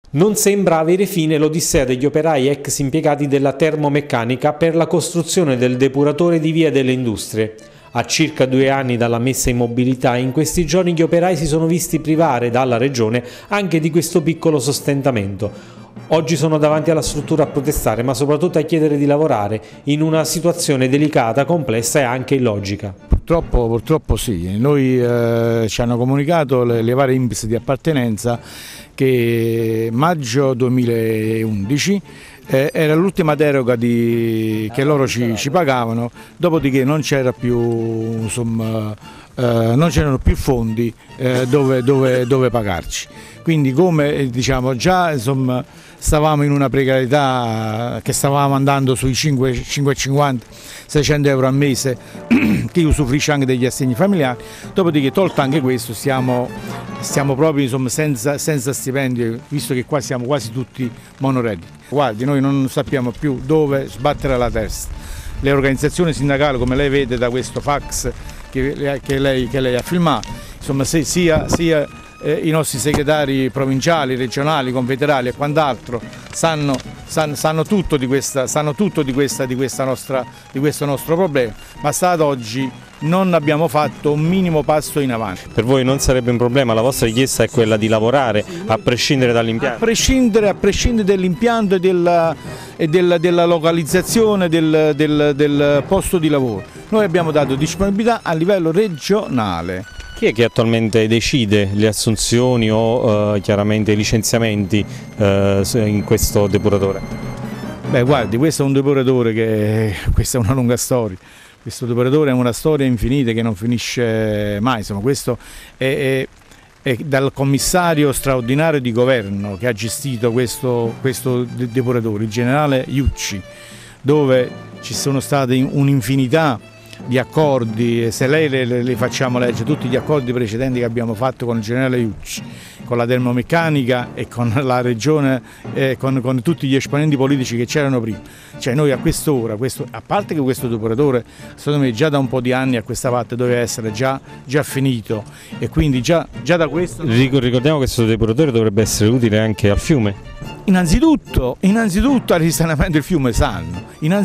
Non sembra avere fine l'odissea degli operai ex impiegati della termomeccanica per la costruzione del depuratore di Via delle Industrie. A circa 2 anni dalla messa in mobilità, in questi giorni gli operai si sono visti privare dalla Regione anche di questo piccolo sostentamento. Oggi sono davanti alla struttura a protestare, ma soprattutto a chiedere di lavorare in una situazione delicata, complessa e anche illogica. Purtroppo sì, noi ci hanno comunicato le varie INPS di appartenenza che maggio 2011 era l'ultima deroga che loro ci pagavano, dopodiché non c'era più, insomma, non c'erano più fondi dove pagarci. Quindi come diciamo già insomma, stavamo in una precarietà che stavamo andando sui 5,50-600 euro al mese che usufruisce anche degli assegni familiari, dopodiché tolto anche questo stiamo proprio insomma, senza stipendio, visto che qua siamo quasi tutti monoredditi. Guardi, noi non sappiamo più dove sbattere la testa. Le organizzazioni sindacali, come lei vede da questo fax che lei ha filmato, insomma sia i nostri segretari provinciali, regionali, confederali e quant'altro sanno tutto di questo nostro problema, ma ad oggi non abbiamo fatto un minimo passo in avanti. Per voi non sarebbe un problema, la vostra richiesta è quella di lavorare a prescindere dall'impianto? A prescindere dall'impianto e della localizzazione del posto di lavoro. Noi abbiamo dato disponibilità a livello regionale. Chi è che attualmente decide le assunzioni o chiaramente i licenziamenti in questo depuratore? Beh, guardi, questo è un depuratore questa è una lunga storia. Questo depuratore è una storia infinita che non finisce mai. Insomma, questo è dal commissario straordinario di governo che ha gestito questo depuratore, il generale Iucci, dove ci sono state un'infinità di accordi. Se lei le facciamo leggere tutti gli accordi precedenti che abbiamo fatto con il generale Iucci, con la termomeccanica e con la regione, con tutti gli esponenti politici che c'erano prima, cioè noi a quest'ora, a parte che questo depuratore secondo me già da un po' di anni a questa parte doveva essere già finito, e quindi già da questo... Ricordiamo che questo depuratore dovrebbe essere utile anche al fiume. Innanzitutto al risanamento del fiume Sarno,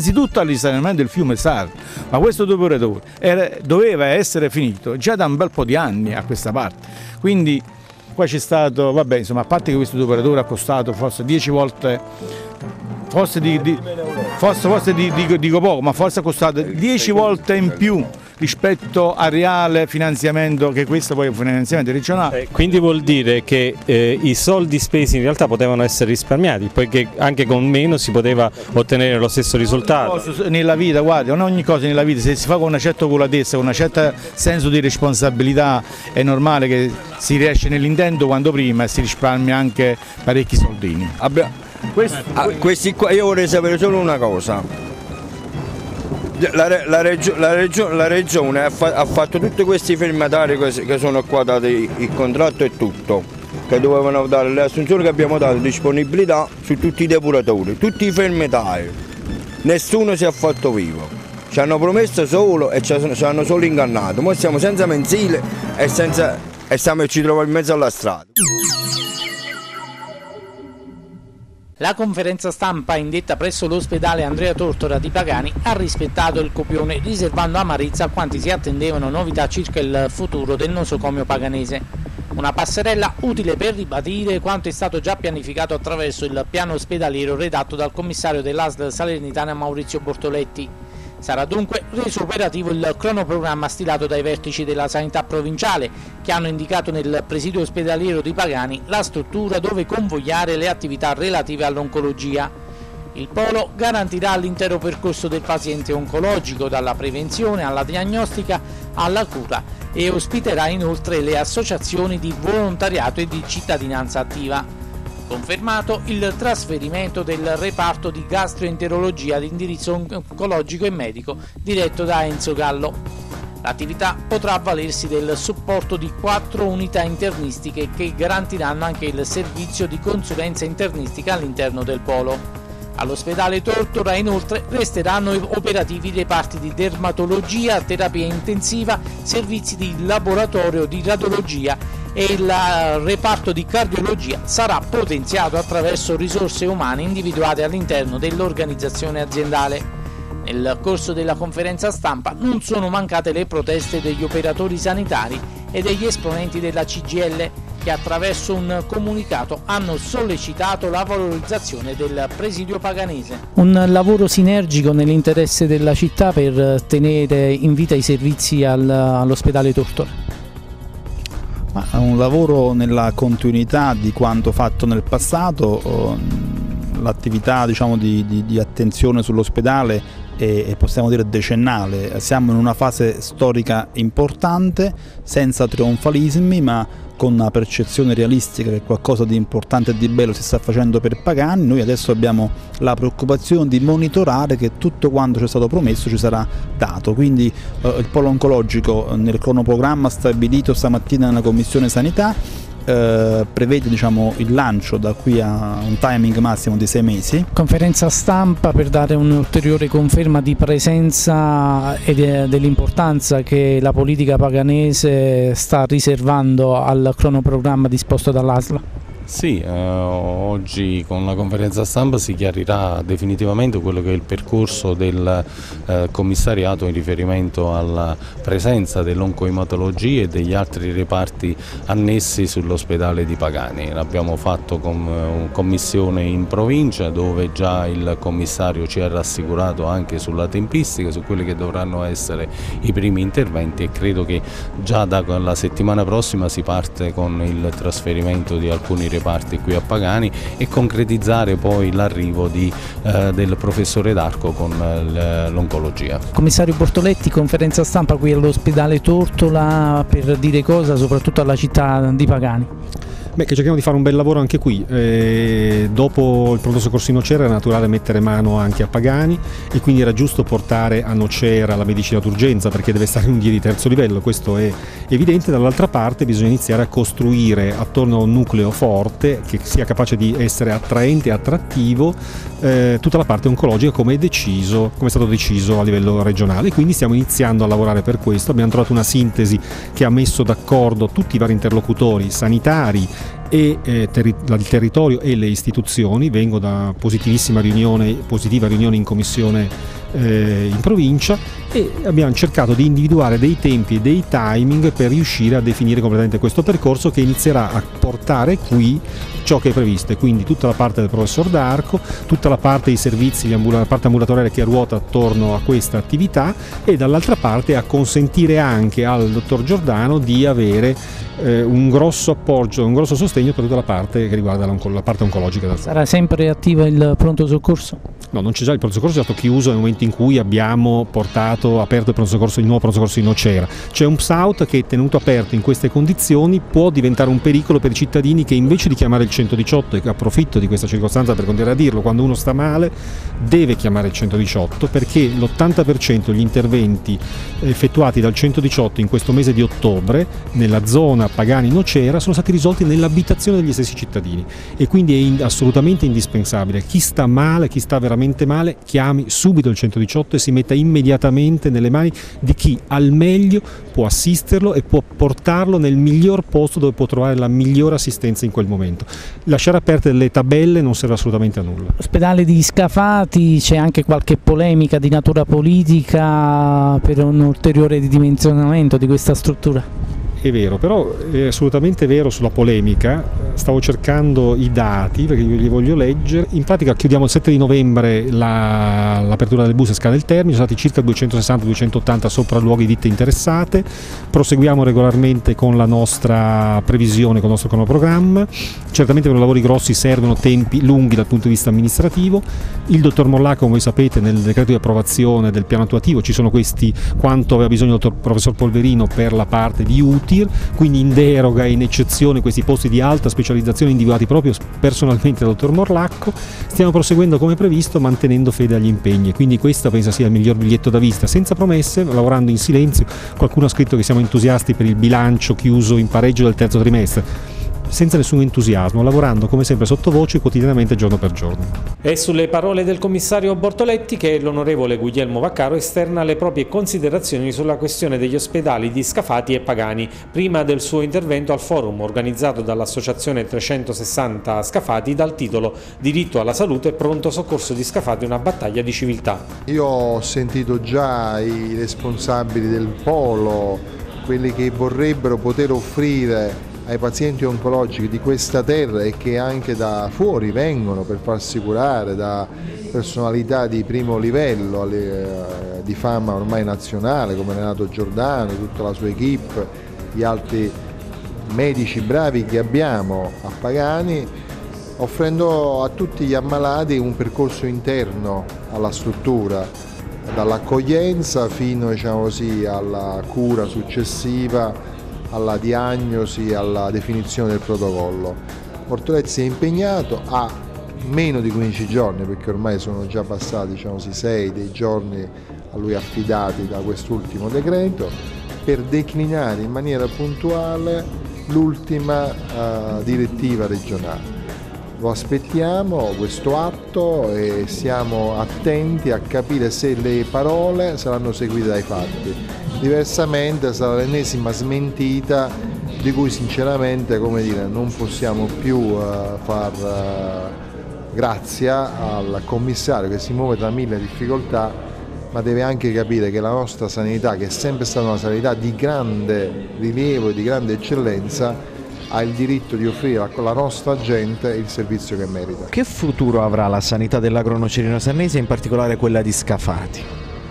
ma questo depuratore doveva essere finito già da un bel po' di anni a questa parte. Quindi qua c'è stato, vabbè, insomma, a parte che questo depuratore ha costato forse 10 volte, forse dico poco, ma forse ha costato 10 volte in più rispetto al reale finanziamento, che questo poi è un finanziamento regionale. Quindi vuol dire che i soldi spesi in realtà potevano essere risparmiati, poiché anche con meno si poteva ottenere lo stesso risultato. Nella vita, guardi, ogni cosa nella vita, se si fa con una certa oculatezza, con un certo senso di responsabilità, è normale che si riesce nell'intento quanto prima e si risparmia anche parecchi soldini. Questi qua, io vorrei sapere solo una cosa. La regione ha fatto tutti questi firmatari che sono qua dati il contratto e tutto, che dovevano dare le assunzioni che abbiamo dato, disponibilità su tutti i depuratori, tutti i firmatari, nessuno si è fatto vivo, ci hanno promesso solo e ci hanno solo ingannato. Ora siamo senza mensile e ci troviamo in mezzo alla strada. La conferenza stampa indetta presso l'ospedale Andrea Tortora di Pagani ha rispettato il copione, riservando amarezza a quanti si attendevano novità circa il futuro del nosocomio paganese. Una passerella utile per ribadire quanto è stato già pianificato attraverso il piano ospedaliero redatto dal commissario dell'ASL Salernitana Maurizio Bortoletti. Sarà dunque reso operativo il cronoprogramma stilato dai vertici della sanità provinciale, che hanno indicato nel presidio ospedaliero di Pagani la struttura dove convogliare le attività relative all'oncologia. Il polo garantirà l'intero percorso del paziente oncologico, dalla prevenzione alla diagnostica alla cura, e ospiterà inoltre le associazioni di volontariato e di cittadinanza attiva. Confermato il trasferimento del reparto di gastroenterologia di indirizzo oncologico e medico diretto da Enzo Gallo. L'attività potrà avvalersi del supporto di 4 unità internistiche che garantiranno anche il servizio di consulenza internistica all'interno del polo. All'ospedale Tortora inoltre resteranno operativi i reparti di dermatologia, terapia intensiva, servizi di laboratorio di radiologia e il reparto di cardiologia sarà potenziato attraverso risorse umane individuate all'interno dell'organizzazione aziendale. Nel corso della conferenza stampa non sono mancate le proteste degli operatori sanitari e degli esponenti della CGIL, che attraverso un comunicato hanno sollecitato la valorizzazione del presidio paganese. Un lavoro sinergico nell'interesse della città per tenere in vita i servizi all'ospedale Tortora. Ma è un lavoro nella continuità di quanto fatto nel passato. L'attività, diciamo, di attenzione sull'ospedale è, possiamo dire, decennale. Siamo in una fase storica importante, senza trionfalismi, ma con una percezione realistica che qualcosa di importante e di bello si sta facendo per Pagani. Noi adesso abbiamo la preoccupazione di monitorare che tutto quanto ci è stato promesso ci sarà dato, quindi il polo oncologico nel cronoprogramma stabilito stamattina nella Commissione Sanità prevede, diciamo, il lancio da qui a un timing massimo di 6 mesi. Conferenza stampa per dare un'ulteriore conferma di presenza e dell'importanza che la politica paganese sta riservando al cronoprogramma disposto dall'ASL. Sì, oggi con la conferenza stampa si chiarirà definitivamente quello che è il percorso del commissariato in riferimento alla presenza dell'oncoematologia e degli altri reparti annessi sull'ospedale di Pagani. L'abbiamo fatto con commissione in provincia, dove già il commissario ci ha rassicurato anche sulla tempistica, su quelli che dovranno essere i primi interventi, e credo che già dalla settimana prossima si parte con il trasferimento di alcuni reparti qui a Pagani e concretizzare poi l'arrivo del professore D'Arco con l'oncologia. Commissario Bortoletti, conferenza stampa qui all'ospedale Tortola per dire cosa soprattutto alla città di Pagani. Che cerchiamo di fare un bel lavoro anche qui. Dopo il pronto soccorso in Nocera era naturale mettere mano anche a Pagani, e quindi era giusto portare a Nocera la medicina d'urgenza, perché deve stare in un DIE di terzo livello, questo è evidente. Dall'altra parte bisogna iniziare a costruire attorno a un nucleo forte che sia capace di essere attraente e attrattivo tutta la parte oncologica, come è stato deciso a livello regionale. Quindi stiamo iniziando a lavorare per questo. Abbiamo trovato una sintesi che ha messo d'accordo tutti i vari interlocutori sanitari e il territorio e le istituzioni. Vengo da positiva riunione in commissione in provincia, e abbiamo cercato di individuare dei tempi e dei timing per riuscire a definire completamente questo percorso, che inizierà a portare qui ciò che è previsto, quindi tutta la parte del professor D'Arco, tutta la parte dei servizi, la parte ambulatoriale che ruota attorno a questa attività, e dall'altra parte a consentire anche al dottor Giordano di avere un grosso appoggio, un grosso sostegno per tutta la parte che riguarda la parte oncologica. Sarà sempre attivo il pronto soccorso? No, non c'è già, il pronto soccorso è stato chiuso nel momento in cui abbiamo aperto il nuovo pronto soccorso di Nocera. C'è un PSAUT che, tenuto aperto in queste condizioni, può diventare un pericolo per i cittadini, che invece di chiamare il 118, e approfitto di questa circostanza per continuare a dirlo, quando uno sta male deve chiamare il 118, perché l'80% degli interventi effettuati dal 118 in questo mese di ottobre nella zona Pagani-Nocera sono stati risolti nell'abitazione degli stessi cittadini, e quindi è assolutamente indispensabile. Chi sta male, chi sta veramente male, chiami subito il 118 e si metta immediatamente nelle mani di chi al meglio può assisterlo e può portarlo nel miglior posto dove può trovare la migliore assistenza in quel momento. Lasciare aperte delle tabelle non serve assolutamente a nulla. Ospedale di Scafati, c'è anche qualche polemica di natura politica per un ulteriore ridimensionamento di questa struttura? È vero, però è assolutamente vero sulla polemica. Stavo cercando i dati perché li voglio leggere. In pratica chiudiamo il 7 di novembre l'apertura del bus e scade il termine, sono stati circa 260-280 sopralluoghi ditte interessate. Proseguiamo regolarmente con la nostra previsione, con il nostro cronoprogramma. Certamente per lavori grossi servono tempi lunghi dal punto di vista amministrativo. Il dottor Morlacco, come voi sapete, nel decreto di approvazione del piano attuativo ci sono questi, quanto aveva bisogno il professor Polverino per la parte di UTIR, quindi in deroga e in eccezione questi posti di alta specializzazione individuati proprio personalmente dal dottor Morlacco. Stiamo proseguendo come previsto, mantenendo fede agli impegni, quindi questo penso sia il miglior biglietto da visita, senza promesse, lavorando in silenzio. Qualcuno ha scritto che siamo entusiasti per il bilancio chiuso in pareggio del terzo trimestre. senza nessun entusiasmo, lavorando come sempre sottovoce quotidianamente giorno per giorno. È sulle parole del commissario Bortoletti che l'onorevole Guglielmo Vaccaro esterna le proprie considerazioni sulla questione degli ospedali di Scafati e Pagani, prima del suo intervento al forum organizzato dall'Associazione 360 Scafati dal titolo Diritto alla salute e pronto soccorso di Scafati, una battaglia di civiltà. Io ho sentito già i responsabili del polo, quelli che vorrebbero poter offrire ai pazienti oncologici di questa terra e che anche da fuori vengono per farsi curare da personalità di primo livello, di fama ormai nazionale come Renato Giordano, tutta la sua equipe, gli altri medici bravi che abbiamo a Pagani, offrendo a tutti gli ammalati un percorso interno alla struttura, dall'accoglienza fino, diciamo così, alla cura successiva, alla diagnosi, alla definizione del protocollo. Bortoletti si è impegnato a meno di 15 giorni, perché ormai sono già passati, diciamo così, 6 dei giorni a lui affidati da quest'ultimo decreto, per declinare in maniera puntuale l'ultima direttiva regionale. Lo aspettiamo questo atto e siamo attenti a capire se le parole saranno seguite dai fatti. Diversamente sarà l'ennesima smentita di cui sinceramente, come dire, non possiamo più far grazia al commissario che si muove tra mille difficoltà, ma deve anche capire che la nostra sanità, che è sempre stata una sanità di grande rilievo e di grande eccellenza, ha il diritto di offrire alla nostra gente il servizio che merita. Che futuro avrà la sanità dell'Agro Nocerino Sarnese, in particolare quella di Scafati?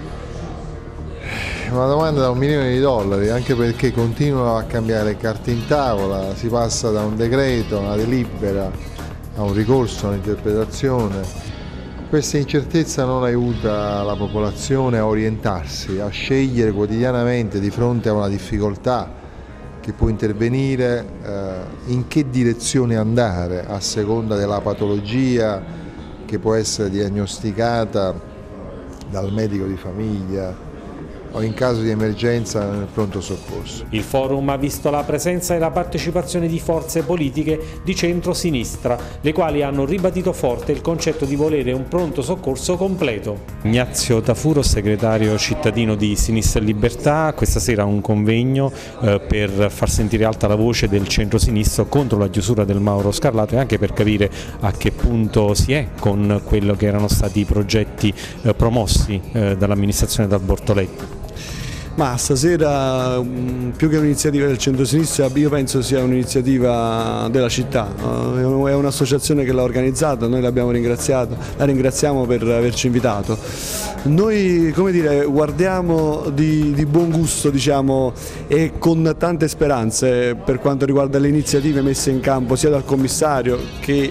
Una domanda da $1 milione, anche perché continuano a cambiare le carte in tavola, si passa da un decreto, una delibera, a un ricorso, a un'interpretazione. Questa incertezza non aiuta la popolazione a orientarsi, a scegliere quotidianamente di fronte a una difficoltà che può intervenire, in che direzione andare a seconda della patologia che può essere diagnosticata dal medico di famiglia o in caso di emergenza nel pronto soccorso. Il forum ha visto la presenza e la partecipazione di forze politiche di centro-sinistra, le quali hanno ribadito forte il concetto di volere un pronto soccorso completo. Ignazio Tafuro, segretario cittadino di Sinistra e Libertà, questa sera un convegno per far sentire alta la voce del centro-sinistra contro la chiusura del Mauro Scarlato e anche per capire a che punto si è con quello che erano stati i progetti promossi dall'amministrazione dal Bortoletti. Ma stasera più che un'iniziativa del centro-sinistra, io penso sia un'iniziativa della città, è un'associazione che l'ha organizzata, noi l'abbiamo ringraziato, la ringraziamo per averci invitato. Noi, come dire, guardiamo di buon gusto, diciamo, e con tante speranze per quanto riguarda le iniziative messe in campo sia dal commissario che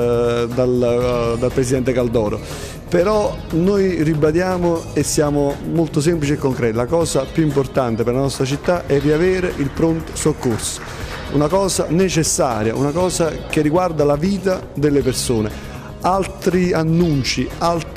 dal presidente Caldoro. Però noi ribadiamo e siamo molto semplici e concreti, la cosa più importante per la nostra città è riavere il pronto soccorso, una cosa necessaria, una cosa che riguarda la vita delle persone. Altri annunci,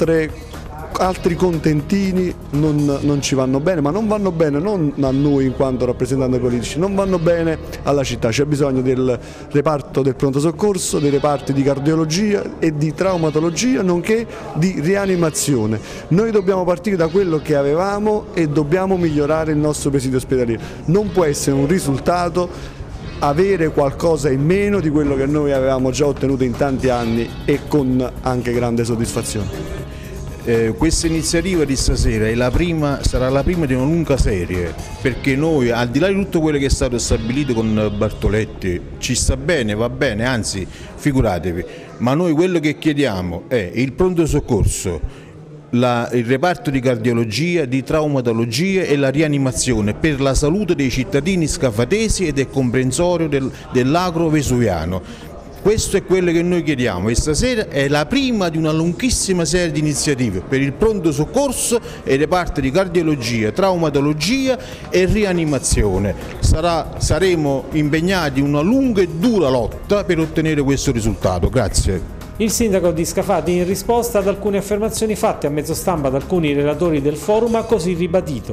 altri contentini non ci vanno bene, ma non vanno bene non a noi in quanto rappresentanti politici, non vanno bene alla città. C'è bisogno del reparto del pronto soccorso, dei reparti di cardiologia e di traumatologia, nonché di rianimazione. Noi dobbiamo partire da quello che avevamo e dobbiamo migliorare il nostro presidio ospedaliero. Non può essere un risultato avere qualcosa in meno di quello che noi avevamo già ottenuto in tanti anni e con anche grande soddisfazione. Questa iniziativa di stasera sarà la prima di una lunga serie, perché noi, al di là di tutto quello che è stato stabilito con Bortoletti, ci sta bene, va bene, anzi figuratevi, ma noi quello che chiediamo è il pronto soccorso, il reparto di cardiologia, di traumatologia e la rianimazione per la salute dei cittadini scafatesi e del comprensorio dell'Agro Vesuviano. Questo è quello che noi chiediamo e stasera è la prima di una lunghissima serie di iniziative per il pronto soccorso e i reparti di cardiologia, traumatologia e rianimazione. Saremo impegnati in una lunga e dura lotta per ottenere questo risultato. Grazie. Il sindaco di Scafati, in risposta ad alcune affermazioni fatte a mezzo stampa da alcuni relatori del forum, ha così ribadito.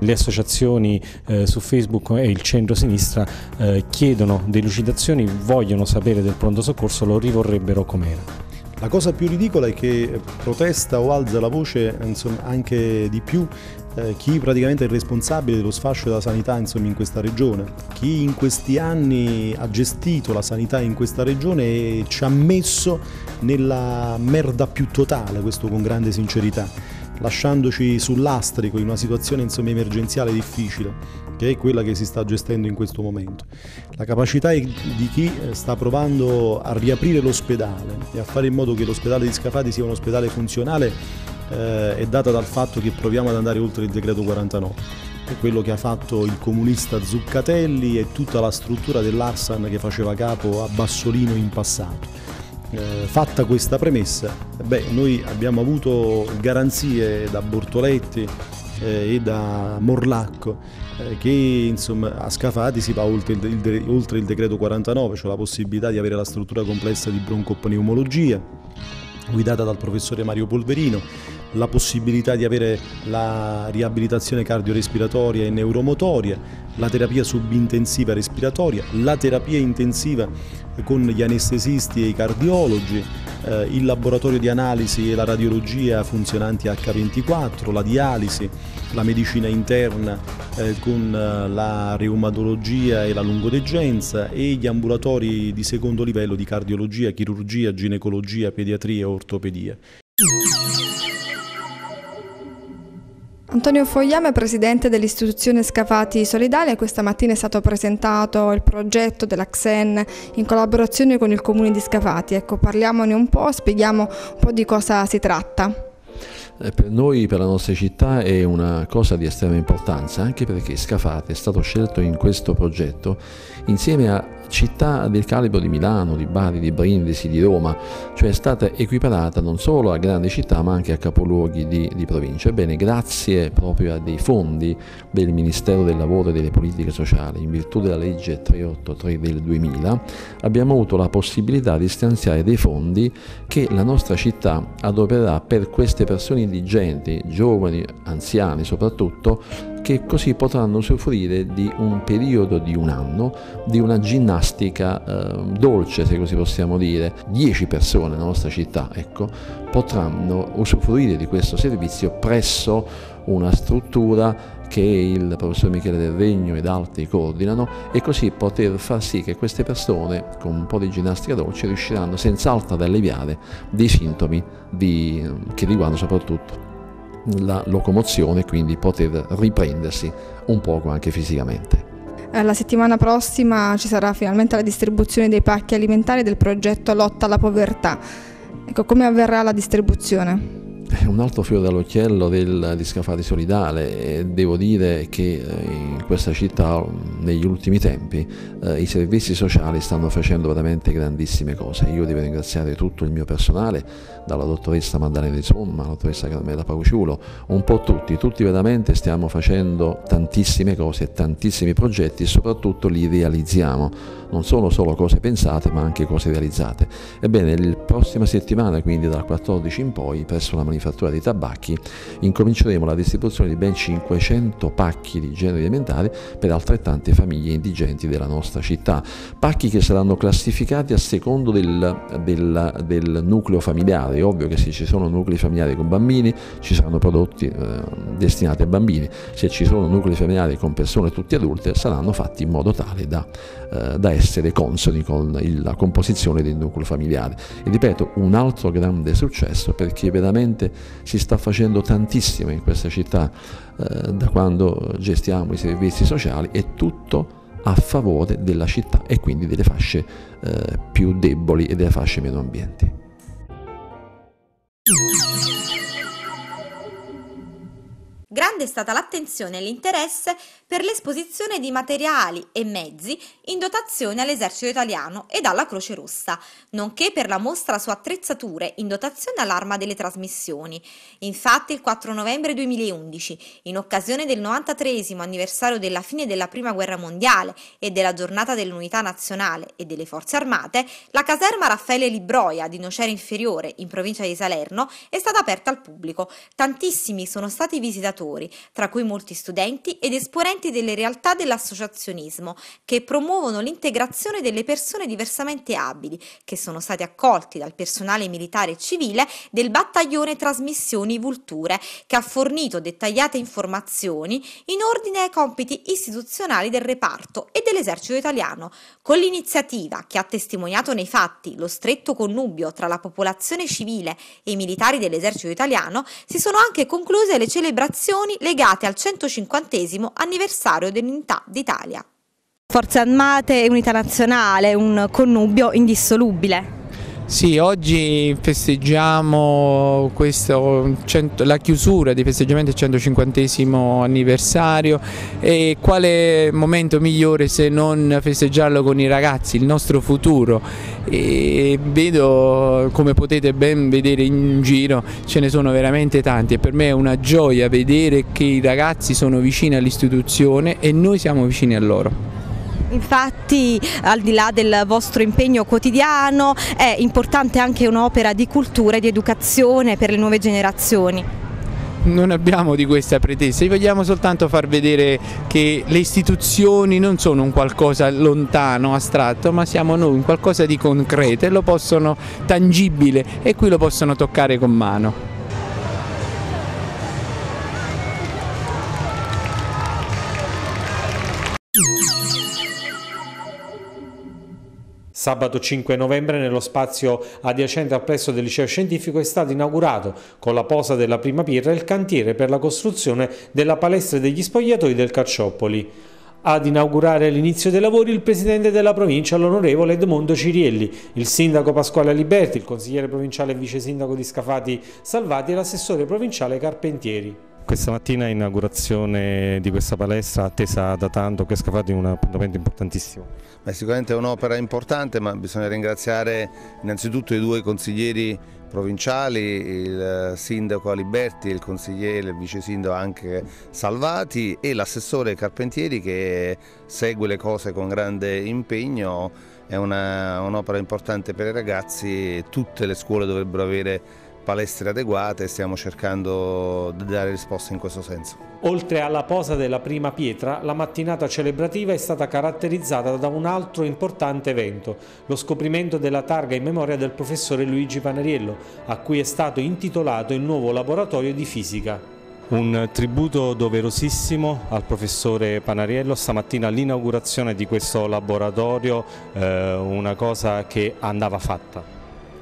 Le associazioni su Facebook e il centro-sinistra chiedono delucidazioni, vogliono sapere del pronto soccorso, lo rivorrebbero com'era. La cosa più ridicola è che protesta o alza la voce, insomma, anche di più chi praticamente è il responsabile dello sfascio della sanità, insomma, in questa regione, chi in questi anni ha gestito la sanità in questa regione e ci ha messo nella merda più totale, questo con grande sincerità, lasciandoci sull'astrico in una situazione, insomma, emergenziale difficile, che è quella che si sta gestendo in questo momento. La capacità di chi sta provando a riaprire l'ospedale e a fare in modo che l'ospedale di Scafati sia un ospedale funzionale è data dal fatto che proviamo ad andare oltre il decreto 49. È quello che ha fatto il comunista Zuccatelli e tutta la struttura dell'Arsan che faceva capo a Bassolino in passato. Fatta questa premessa, noi abbiamo avuto garanzie da Bortoletti e da Morlacco che, insomma, a Scafati si va oltre il decreto 49, cioè la possibilità di avere la struttura complessa di broncopneumologia guidata dal professore Mario Polverino, la possibilità di avere la riabilitazione cardiorespiratoria e neuromotoria, la terapia subintensiva respiratoria, la terapia intensiva con gli anestesisti e i cardiologi, il laboratorio di analisi e la radiologia funzionanti H24, la dialisi, la medicina interna con la reumatologia e la lungodegenza e gli ambulatori di secondo livello di cardiologia, chirurgia, ginecologia, pediatria e ortopedia. Antonio Fogliame, presidente dell'istituzione Scafati Solidale, questa mattina è stato presentato il progetto della XEN in collaborazione con il comune di Scafati. Ecco, parliamone un po', spieghiamo un po' di cosa si tratta. Per noi, per la nostra città, è una cosa di estrema importanza, anche perché Scafati è stato scelto in questo progetto insieme a città del calibro di Milano, di Bari, di Brindisi, di Roma, cioè è stata equiparata non solo a grandi città ma anche a capoluoghi di provincia. Ebbene, grazie proprio a dei fondi del Ministero del Lavoro e delle Politiche Sociali, in virtù della legge 383 del 2000, abbiamo avuto la possibilità di stanziare dei fondi che la nostra città adopererà per queste persone indigenti, giovani, anziani soprattutto, che così potranno usufruire di un periodo di un anno di una ginnastica dolce, se così possiamo dire. 10 persone nella nostra città, ecco, potranno usufruire di questo servizio presso una struttura che il professor Michele Del Regno ed altri coordinano, e così poter far sì che queste persone con un po' di ginnastica dolce riusciranno senz'altro ad alleviare dei sintomi che riguardano soprattutto la locomozione, quindi poter riprendersi un poco anche fisicamente. La settimana prossima ci sarà finalmente la distribuzione dei pacchi alimentari del progetto Lotta alla Povertà. Ecco, come avverrà la distribuzione? È un altro fiore all'occhiello di Scafati Solidale, e devo dire che in questa città negli ultimi tempi i servizi sociali stanno facendo veramente grandissime cose. Io devo ringraziare tutto il mio personale, dalla dottoressa Maddalena Di Somma alla dottoressa Carmela Pauciulo, un po' tutti veramente stiamo facendo tantissime cose, tantissimi progetti, e soprattutto li realizziamo. Non sono solo cose pensate ma anche cose realizzate. Ebbene, la prossima settimana, quindi dal 14 in poi, presso la manifattura dei tabacchi incominceremo la distribuzione di ben 500 pacchi di generi alimentari per altrettante famiglie indigenti della nostra città, pacchi che saranno classificati a secondo del nucleo familiare. È ovvio che se ci sono nuclei familiari con bambini ci saranno prodotti destinati ai bambini, se ci sono nuclei familiari con persone tutte adulte saranno fatti in modo tale da essere consoni con la composizione del nucleo familiare. E ripeto, un altro grande successo, perché veramente si sta facendo tantissimo in questa città da quando gestiamo i servizi sociali, è tutto a favore della città e quindi delle fasce più deboli e delle fasce meno ambienti. Grande è stata l'attenzione e l'interesse per l'esposizione di materiali e mezzi in dotazione all'Esercito Italiano ed alla Croce Rossa, nonché per la mostra su attrezzature in dotazione all'Arma delle Trasmissioni. Infatti il 4 novembre 2011, in occasione del 93esimo anniversario della fine della Prima Guerra Mondiale e della Giornata dell'Unità Nazionale e delle Forze Armate, la caserma Raffaele Libroia di Nocera Inferiore, in provincia di Salerno, è stata aperta al pubblico. Tantissimi sono stati i visitatori, tra cui molti studenti ed esponenti delle realtà dell'associazionismo che promuovono l'integrazione delle persone diversamente abili, che sono stati accolti dal personale militare e civile del battaglione Trasmissioni Vulture, che ha fornito dettagliate informazioni in ordine ai compiti istituzionali del reparto e dell'esercito italiano. Con l'iniziativa, che ha testimoniato nei fatti lo stretto connubio tra la popolazione civile e i militari dell'esercito italiano, si sono anche concluse le celebrazioni legate al 150° anniversario dell'Unità d'Italia. Forze Armate e Unità Nazionale, un connubio indissolubile. Sì, oggi festeggiamo la chiusura dei festeggiamenti del 150° anniversario, e quale momento migliore se non festeggiarlo con i ragazzi, il nostro futuro. E vedo, come potete ben vedere in giro, ce ne sono veramente tanti, e per me è una gioia vedere che i ragazzi sono vicini all'istituzione e noi siamo vicini a loro. Infatti, al di là del vostro impegno quotidiano, è importante anche un'opera di cultura e di educazione per le nuove generazioni. Non abbiamo di questa pretesa, vogliamo soltanto far vedere che le istituzioni non sono un qualcosa lontano, astratto, ma siamo noi, un qualcosa di concreto, e lo possono tangibile, e qui lo possono toccare con mano. Sabato 5 novembre nello spazio adiacente al plesso del liceo scientifico è stato inaugurato con la posa della prima pietra il cantiere per la costruzione della palestra degli spogliatoi del Calciopoli. Ad inaugurare l'inizio dei lavori il presidente della provincia, l'onorevole Edmondo Cirielli, il sindaco Pasquale Aliberti, il consigliere provinciale e vice sindaco di Scafati Salvati e l'assessore provinciale Carpentieri. Questa mattina inaugurazione di questa palestra attesa da tanto, che Scafati è un appuntamento importantissimo. Sicuramente è un'opera importante, ma bisogna ringraziare innanzitutto i due consiglieri provinciali, il sindaco Aliberti, il consigliere, il vice sindaco anche Salvati, e l'assessore Carpentieri, che segue le cose con grande impegno. È un'opera importante per i ragazzi, tutte le scuole dovrebbero avere palestre adeguate e stiamo cercando di dare risposte in questo senso. Oltre alla posa della prima pietra, la mattinata celebrativa è stata caratterizzata da un altro importante evento, lo scoprimento della targa in memoria del professore Luigi Panariello, a cui è stato intitolato il nuovo laboratorio di fisica. Un tributo doverosissimo al professore Panariello, stamattina l'inaugurazione di questo laboratorio, una cosa che andava fatta.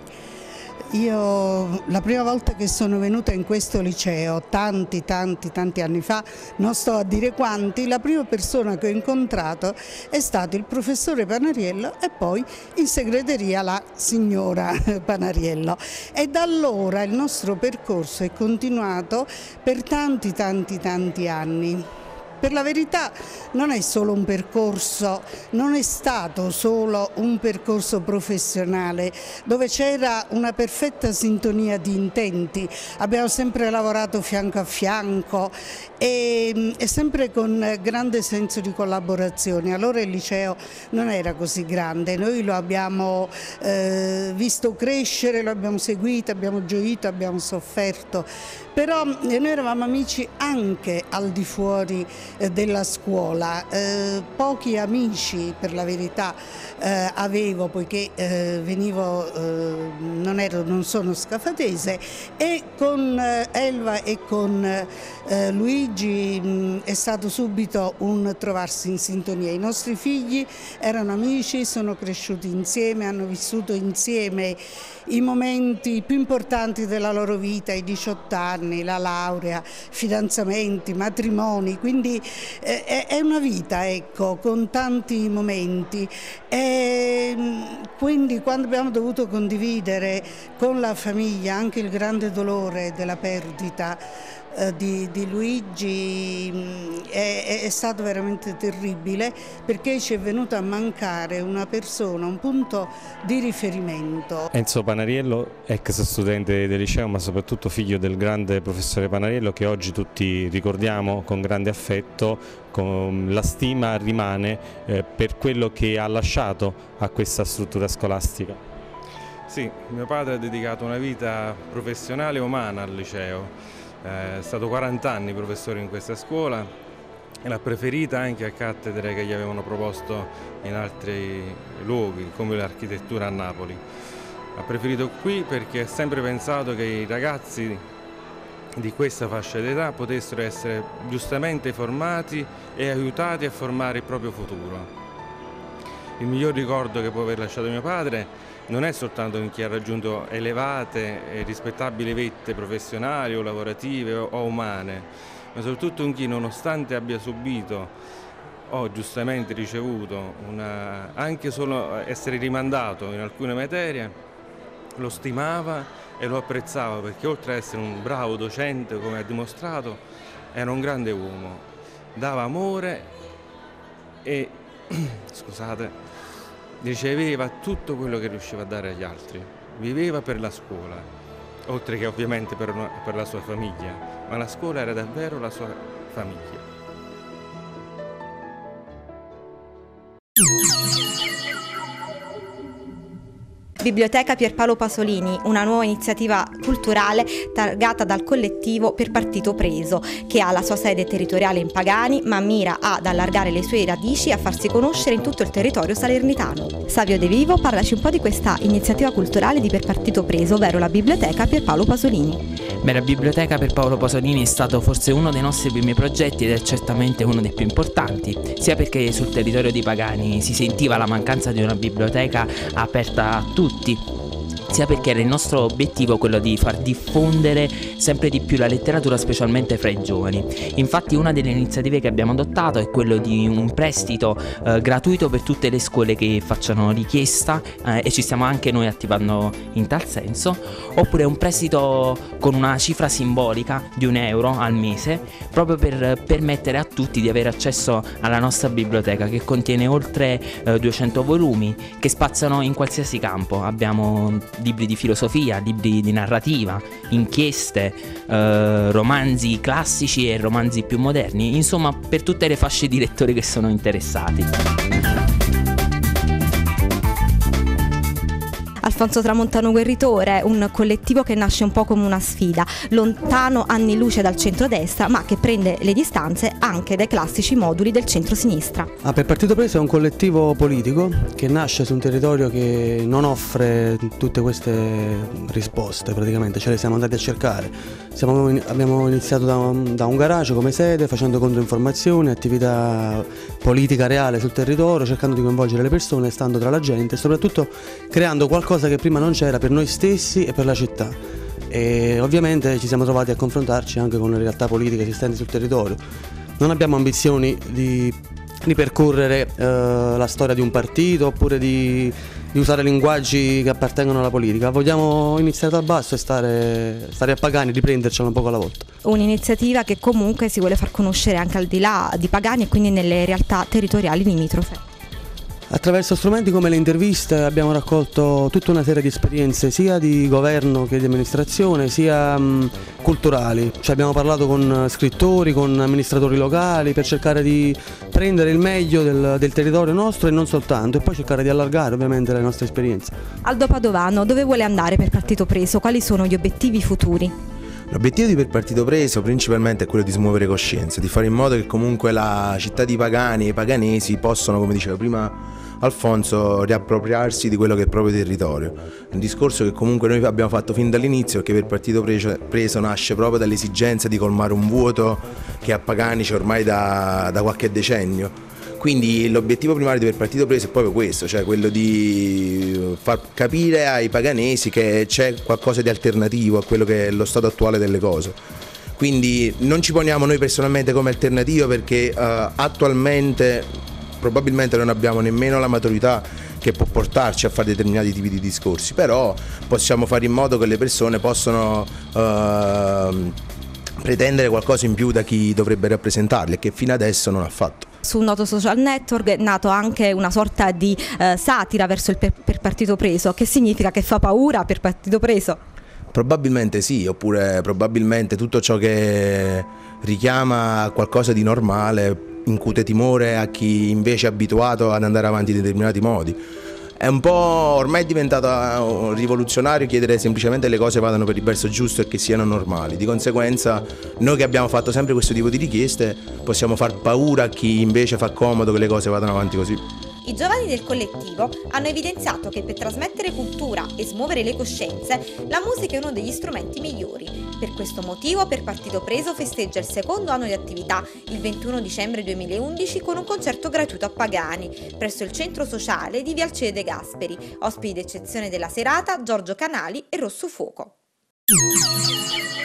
Io la prima volta che sono venuta in questo liceo, tanti anni fa, non sto a dire quanti, la prima persona che ho incontrato è stato il professore Panariello e poi in segreteria la signora Panariello. E da allora il nostro percorso è continuato per tanti anni. Per la verità non è solo un percorso, non è stato solo un percorso professionale dove c'era una perfetta sintonia di intenti, abbiamo sempre lavorato fianco a fianco e sempre con grande senso di collaborazione. Allora il liceo non era così grande, noi lo abbiamo visto crescere, lo abbiamo seguito, abbiamo gioito, abbiamo sofferto, però noi eravamo amici anche al di fuori della scuola, pochi amici per la verità avevo, poiché non sono scafatese, e con Elva e con Luigi è stato subito un trovarsi in sintonia. I nostri figli erano amici, sono cresciuti insieme, hanno vissuto insieme i momenti più importanti della loro vita, i 18 anni, la laurea, fidanzamenti, matrimoni, quindi è una vita, ecco, con tanti momenti. E quindi quando abbiamo dovuto condividere con la famiglia anche il grande dolore della perdita di Luigi, è stato veramente terribile, perché ci è venuto a mancare una persona, un punto di riferimento. Enzo Panariello, ex studente del liceo, ma soprattutto figlio del grande professore Panariello, che oggi tutti ricordiamo con grande affetto, con la stima rimane per quello che ha lasciato a questa struttura scolastica. Sì, mio padre ha dedicato una vita professionale e umana al liceo. È stato 40 anni professore in questa scuola e l'ha preferita anche a cattedre che gli avevano proposto in altri luoghi, come l'architettura a Napoli. Ha preferito qui perché ha sempre pensato che i ragazzi di questa fascia d'età potessero essere giustamente formati e aiutati a formare il proprio futuro. Il miglior ricordo che può aver lasciato mio padre non è soltanto in chi ha raggiunto elevate e rispettabili vette professionali o lavorative o umane, ma soprattutto in chi, nonostante abbia subito o giustamente ricevuto anche solo essere rimandato in alcune materie, lo stimava e lo apprezzava, perché oltre ad essere un bravo docente, come ha dimostrato, era un grande uomo, dava amore e scusate, riceveva tutto quello che riusciva a dare agli altri, viveva per la scuola, oltre che ovviamente per la sua famiglia, ma la scuola era davvero la sua famiglia. Biblioteca Pierpaolo Pasolini, una nuova iniziativa culturale targata dal collettivo Per Partito Preso, che ha la sua sede territoriale in Pagani, ma mira ad allargare le sue radici e a farsi conoscere in tutto il territorio salernitano. Savio De Vivo, parlaci un po' di questa iniziativa culturale di Per Partito Preso, ovvero la Biblioteca Pierpaolo Pasolini. Beh, la Biblioteca Pierpaolo Pasolini è stato forse uno dei nostri primi progetti ed è certamente uno dei più importanti, sia perché sul territorio di Pagani si sentiva la mancanza di una biblioteca aperta a tutti, sia perché era il nostro obiettivo quello di far diffondere sempre di più la letteratura, specialmente fra i giovani. Infatti una delle iniziative che abbiamo adottato è quello di un prestito gratuito per tutte le scuole che facciano richiesta, e ci stiamo anche noi attivando in tal senso, oppure un prestito con una cifra simbolica di €1 al mese, proprio per permettere a tutti di avere accesso alla nostra biblioteca, che contiene oltre 200 volumi che spaziano in qualsiasi campo. Abbiamo libri di filosofia, libri di narrativa, inchieste, romanzi classici e romanzi più moderni, insomma per tutte le fasce di lettori che sono interessati. Alfonso Tramontano Guerritore, un collettivo che nasce un po' come una sfida, lontano anni luce dal centrodestra, ma che prende le distanze anche dai classici moduli del centro-sinistra. Per Partito Preso è un collettivo politico che nasce su un territorio che non offre tutte queste risposte, praticamente ce le siamo andati a cercare. Abbiamo iniziato da un garage come sede, facendo controinformazioni, attività politica reale sul territorio, cercando di coinvolgere le persone, stando tra la gente e soprattutto creando qualcosa che prima non c'era per noi stessi e per la città. E ovviamente ci siamo trovati a confrontarci anche con le realtà politiche esistenti sul territorio. Non abbiamo ambizioni di percorrere la storia di un partito oppure di usare linguaggi che appartengono alla politica. Vogliamo iniziare dal basso e stare a Pagani, riprendercela un poco alla volta. Un'iniziativa che comunque si vuole far conoscere anche al di là di Pagani e quindi nelle realtà territoriali limitrofe. Attraverso strumenti come le interviste abbiamo raccolto tutta una serie di esperienze sia di governo che di amministrazione, sia culturali. Abbiamo parlato con scrittori, con amministratori locali per cercare di prendere il meglio del territorio nostro e non soltanto, e poi cercare di allargare ovviamente le nostre esperienze. Aldo Padovano, dove vuole andare Per Partito Preso? Quali sono gli obiettivi futuri? L'obiettivo di Per Partito Preso principalmente è quello di smuovere coscienza, di fare in modo che comunque la città di Pagani e i paganesi possano, come diceva prima Alfonso, riappropriarsi di quello che è il proprio territorio. Un discorso che comunque noi abbiamo fatto fin dall'inizio, perché Per Partito Preso nasce proprio dall'esigenza di colmare un vuoto che a Pagani c'è ormai da qualche decennio. Quindi l'obiettivo primario di Per Partito Preso è proprio questo, cioè quello di far capire ai paganesi che c'è qualcosa di alternativo a quello che è lo stato attuale delle cose. Quindi non ci poniamo noi personalmente come alternativa perché attualmente probabilmente non abbiamo nemmeno la maturità che può portarci a fare determinati tipi di discorsi, però possiamo fare in modo che le persone possano pretendere qualcosa in più da chi dovrebbe rappresentarli e che fino adesso non ha fatto. Su un noto social network è nato anche una sorta di satira verso il Per Partito Preso. Che significa? Che fa paura Per Partito Preso? Probabilmente sì, oppure probabilmente tutto ciò che richiama qualcosa di normale incute timore a chi invece è abituato ad andare avanti in determinati modi. È un po' ormai è diventato rivoluzionario chiedere semplicemente le cose vadano per il verso giusto e che siano normali. Di conseguenza noi che abbiamo fatto sempre questo tipo di richieste possiamo far paura a chi invece fa comodo che le cose vadano avanti così. I giovani del collettivo hanno evidenziato che per trasmettere cultura e smuovere le coscienze, la musica è uno degli strumenti migliori. Per questo motivo, Per Partito Preso festeggia il secondo anno di attività il 21 dicembre 2011 con un concerto gratuito a Pagani, presso il centro sociale di Via Alcide De Gasperi. Ospiti d'eccezione della serata, Giorgio Canali e Rosso Fuoco.